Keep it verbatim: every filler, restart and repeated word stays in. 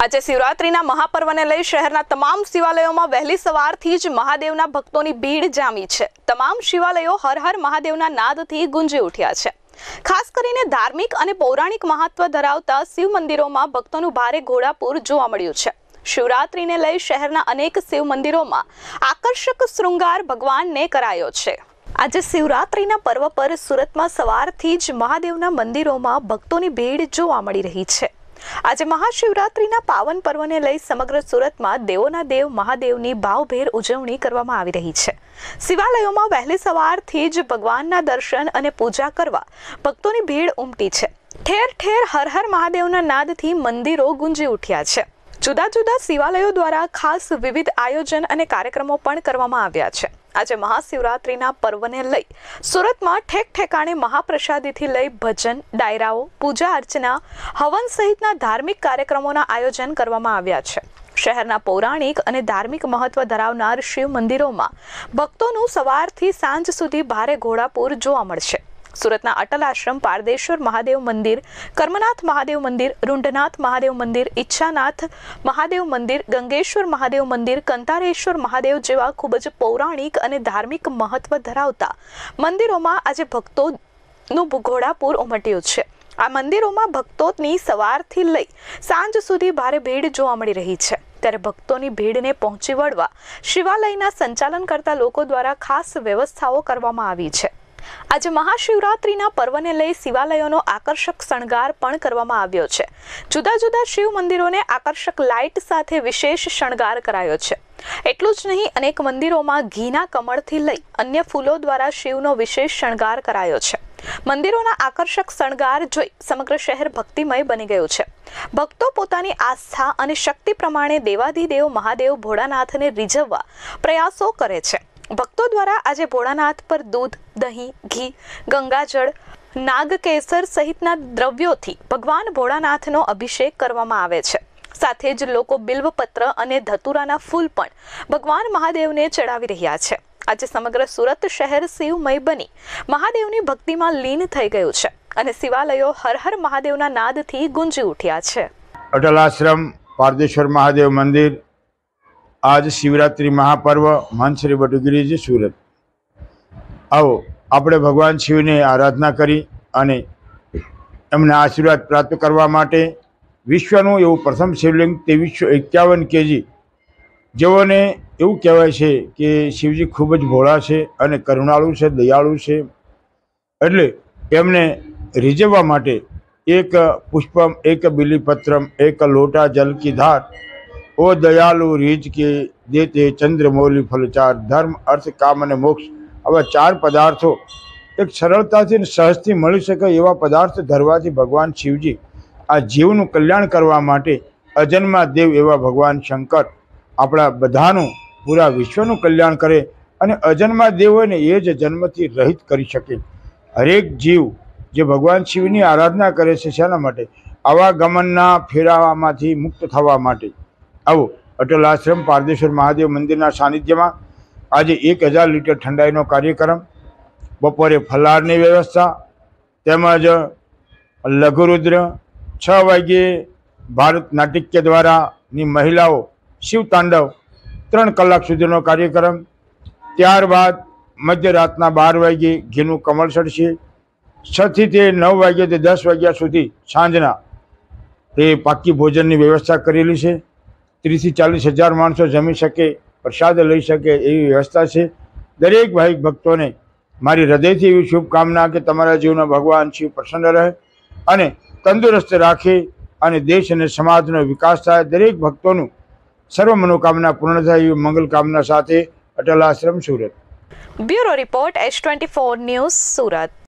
આજે શિવરાત્રીના મહાપર્વને લઈ શહેરના તમામ શિવાલયોમાં વહેલી સવારથી જ મહાદેવના ભક્તોની ભીડ જામી છે। તમામ શિવાલયો હર હર મહાદેવના નાદથી ગુંજી ઉઠ્યા છે। ખાસ કરીને ધાર્મિક અને પૌરાણિક મહત્વ ધરાવતા શિવ મંદિરોમાં ભક્તોનું ભારે ઘોડાપૂર જોવા મળ્યું છે। શિવરાત્રીને લઈ શહેરના અનેક શિવ મંદિરોમાં આકર્ષક શૃંગાર ભગવાનને કરાયો છે। આજે શિવરાત્રીના પર્વ પર સુરતમાં સવારથી જ મહાદેવના મંદિરોમાં ભક્તોની ભીડ જોવા મળી રહી છે। આજે મહાશિવરાત્રીના પાવન પર્વને લઈ સમગ્ર સુરતમાં દેવોના દેવ મહાદેવની ભાવભેર ઉજવણી કરવામાં આવી રહી છે। શિવાલયોમાં વહેલી સવારથી જ ભગવાનના દર્શન અને પૂજા કરવા ભક્તોની ભીડ ઉમટી છે। ઠેર ઠેર હર હર મહાદેવના નાદથી મંદિરો ગુંજી ઉઠ્યા છે। જુદા જુદા શિવાલયો દ્વારા ખાસ વિવિધ આયોજન અને કાર્યક્રમો પણ કરવામાં આવ્યા છે। આજે મહાશિવરાત્રીના પર્વને લઈ સુરતમાં ઠેક ઠેકાણે મહાપ્રસાદીથી લઈ ભજન, ડાયરાઓ, પૂજા અર્ચના, હવન સહિતના ધાર્મિક કાર્યક્રમોના આયોજન કરવામાં આવ્યા છે। શહેરના પૌરાણિક અને ધાર્મિક મહત્વ ધરાવનાર શિવ મંદિરોમાં ભક્તોનું સવારથી સાંજ સુધી ભારે ઘોડાપૂર જોવા મળશે। સુરતના અટલ આશ્રમ પારદેશ્વર મહાદેવ મંદિર, કર્મનાથ મહાદેવ મંદિર, રૂંઢનાથ મહાદેવ મંદિર, ઈચ્છાનાથ મહાદેવ મંદિર, ગંગેશ્વર મહાદેવ મંદિર, કંતારેશ્વર મહાદેવ જેવા ખૂબ જ પૌરાણિક અને ધાર્મિક મહત્વ ધરાવતા મંદિરોમાં આજે ભક્તોનું ઘોડાપૂર ઉમટ્યું છે। આ મંદિરોમાં ભક્તોની સવારથી લઈ સાંજ સુધી ભારે ભીડ જોવા મળી રહી છે। ત્યારે ભક્તોની ભીડને પહોંચી વળવા શિવાલયના સંચાલન કરતા લોકો દ્વારા ખાસ વ્યવસ્થાઓ કરવામાં આવી છે। આજે મહાશિવરાત્રીના પર્વને લઈ શિવાલયોનો આકર્ષક શણગાર પણ કરવામાં આવ્યો છે। જુદા જુદા શિવ મંદિરોને આકર્ષક લાઇટ સાથે વિશેષ શણગાર કરાયો છે। એટલું જ નહીં, અનેક મંદિરોમાં ઘીના કમળથી લઈ અન્ય ફૂલો દ્વારા શિવનો વિશેષ શણગાર કરાયો છે। મંદિરોના આકર્ષક શણગાર જોઈ સમગ્ર શહેર ભક્તિમય બની ગયું છે। ભક્તો પોતાની આસ્થા અને શક્તિ પ્રમાણે દેવાધિદેવ મહાદેવ ભોળાનાથને રીઝવવા પ્રયાસો કરે છે। ભક્તો દ્વારા આજે ભોળાનાથ પર દૂધ, દહીં, ઘી, ગંગાજળ, નાગકેસર સહિતના દ્રવ્યોથી ભગવાન ભોળાનાથનો અભિષેક કરવામાં આવે છે। સાથે જ લોકો બિલ્વપત્ર અને ધતુરાના ફૂલ પણ ભગવાન મહાદેવને ચડાવી રહ્યા છે। આજે સમગ્ર સુરત શહેર શિવમય બની મહાદેવની ભક્તિમાં લીન થઈ ગયું છે અને શિવાલયો હર હર મહાદેવના નાદથી ગુંજી ઉઠ્યા છે। અટલ આશ્રમ પારદેશ્વર મહાદેવ મંદિર आज शिवरात्रि महापर्व महंत बटुगिरीजी सूरत। आओ આપણે ભગવાન શિવને આરાધના કરી અને એમના આશીર્વાદ પ્રાપ્ત કરવા માટે વિશ્વનું એવું પ્રથમ શિવલિંગ ત્રેવીસો એકાવન કેજી, જેઓને એવું કહેવાય છે કે શિવજી ખૂબ જ ભોળા છે અને કરુણાળુ છે, દયાળુ છે, એટલે એમને રીઝવવા માટે એક પુષ્પમ, એક બિલીપત્રમ, એક લોટા જલ કી ધાર, ओ दयालु રીજ કે દેતે ચંદ્રમૌલી ફલચાર, ધર્મ, અર્થ, કામ અને મોક્ષ, આવા ચાર પદાર્થો એક સરળતાથી સહજથી મળી શકે એવા પદાર્થ ધરવાથી ભગવાન શિવજી આ જીવનું કલ્યાણ કરવા માટે અજન્મા દેવ એવા ભગવાન શંકર આપણા બધાનું, પૂરા વિશ્વનું કલ્યાણ કરે અને અજન્મા દેવ હોય ને એ જ જન્મથી રહિત કરી શકે। હરેક જીવ જે ભગવાન શિવની આરાધના કરે છે શેના માટે? આવા ગમનના ફેરાવામાંથી મુક્ત થવા માટે। આવો અટલ આશ્રમ પારદેશ્વર મહાદેવ મંદિરના સાનિધ્યમાં આજે એક હજાર લીટર ઠંડાઈનો કાર્યક્રમ, બપોરે ફલારની વ્યવસ્થા, તેમજ લઘુરુદ્ર છ વાગ્યે ભારત નાટ્ય દ્વારાની મહિલાઓ શિવ તાંડવ ત્રણ કલાક સુધીનો કાર્યક્રમ, ત્યારબાદ મધ્યરાતના બાર વાગ્યે ઘીનું કમળ ચડશે। છથી તે નવ વાગ્યે તે દસ વાગ્યા સુધી સાંજના તે પાકી ભોજનની વ્યવસ્થા કરેલી છે। ત્રીસથી ચાલીસ હજાર માણસો જમી શકે, પ્રસાદ લઈ શકે એવી વ્યવસ્થા છે। દરેક ભાઈ ભક્તોને મારી હૃદયથી એવી શુભકામના કે તમારા જીવનમાં ભગવાન શિવ પ્રસન્ન રહે અને તંદુરસ્ત રાખે અને દેશ અને સમાજનો વિકાસ થાય। દરેક ભક્તોનું સર્વ મનોકામના પૂર્ણ થાય એવી મંગલ કામના સાથે Atal Ashram Surat. Bureau report H twenty four news Surat.